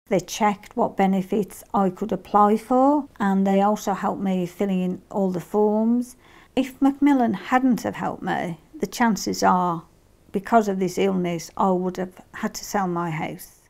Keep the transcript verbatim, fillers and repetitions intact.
They checked what benefits I could apply for, and they also helped me filling in all the forms. If Macmillan hadn't have helped me, the chances are, because of this illness, I would have had to sell my house.